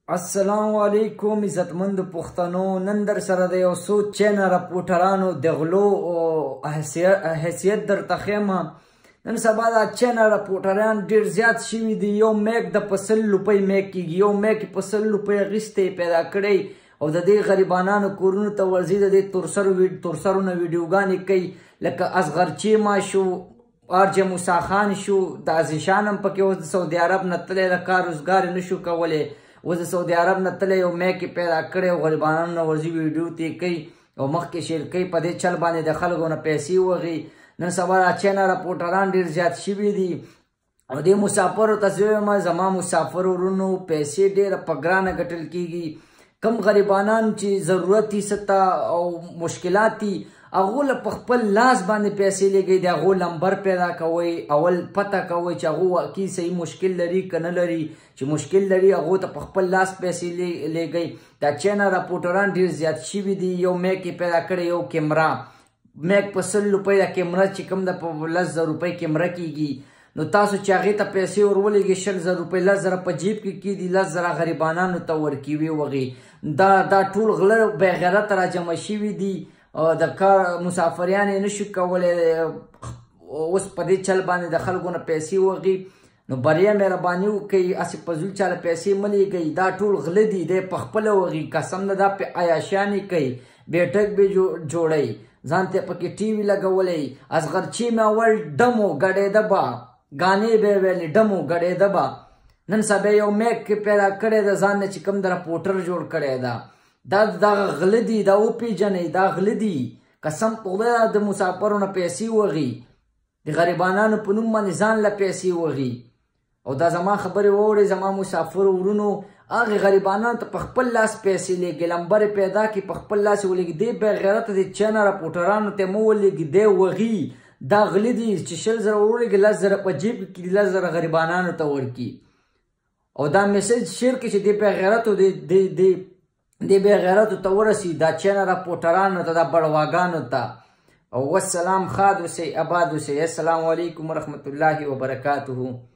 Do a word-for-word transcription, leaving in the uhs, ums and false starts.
السلام علیکم عزتمند پښتنو. نن در سره د یو څو چینل رپورټرانو د غلو حیثیت درته ښیم. نن سبا دا چینل رپورټران ډېر زیات شوي دي. یو میک د په سل روپۍ میک کېږي، یو میک په سل روپۍ اخیستی پیدا کړی او د دې غریبانانو کورونو ته ورځي، د دې تورسرو نه ویډیوګانې کوي، لکه اصغر چیما شو، آرجه موسی خان شو، د عزیشان هم پکې اوس د سعودي عرب نه تللی د کار روزګار یې نشو کولی، اوس د سعودي عرب نه تللی یو میک یې پیدا کړی او غریبانانو نه ورځي ویډیو ته یې کوي او مخکې شیر کوي، په دې چل باندې د خلکو نه پیسې وغي. نن سبا دا چینل رپورټران ډېر زیات شوي دي او دې مسافرو ته زه وایم زما مسافر ورونو پیسې ډېره په ګرانه ګټل کېږي. کم غریبانان چې ضرورت یې څه ته او مشکلات دي هغو له په خپل لاس باندې پیسې لګوي، د هغو نمبر پیدا کوئ، اول پته کوئ چې هغو واقعي صحیح مشکل لري که نه لري. چې مشکل لري هغو ته په خپل لاس پیسې لګوي. دا چینل رپورټران ډېر زیات شوي دي. یو میک یې پیدا کړی، یو کیمرا میک په سل روپۍ دا کیمرا چې کوم د په لس زره روپۍ کیمرا کېږي، نو تاسو چې هغې ته پیسې ور ولېږئ شل زره روپۍ لس زره په جیب کې کېږي، لس زره غریبانانو ته ورکوي وغې. دا دا ټول غله بېغیرته راجمع شوي دي، د کار مسافریان یې نشو کولی، اوس په دې چل باندې د خلکو نه پیسې وغي. نو بریا مهرباني وکړئ، هسې په زول چاله پیسې مه لیږئ، دا ټول غله دي، دی پخپله وغي، قسم نه دا پې عیاشیانې کوي، بیټک به جوړوي، ځان ته پکې ټي وي لګولی. اصغر چیمې اول ډمو ګډېده به، ګانې به یې ویلې ډمو ګډېده به. نن سبا یو میک پیدا کړی د ځان نه چې کوم د رپورټر جوړ کړی ده، دا دغه غله دي، دا وپېژنئ، دا غله دي. قسم په خدای د مسافرو نه پیسې وغي، د غریبانانو په نوم باندې ځان له پیسې وغي. او دا زما خبرې واورئ زما مسافرو ورونو، هغې غریبانانو ته په خپل لاس پیسې لېږي، لمبر یې پیدا کړي په خپل لاس یې ولېږي. دې بېغیرته د چینل رپورټرانو ته مه ولېږي، دی وغي، دا غله دي چې شل زره ولېږي لس زره په جیب کې کړي، لس زره غریبانانو ته ورکړي. او دا میسج شیر کړي چې دې بېغیرتو د دې بېغیرتو ته ورسي، دا چینل رپورټرانو ته، دا بړواګانو ته. او والسلام، ښاد اوسئ، اباد اوسئ. السلام علیکم ورحمة الله وبرکاته.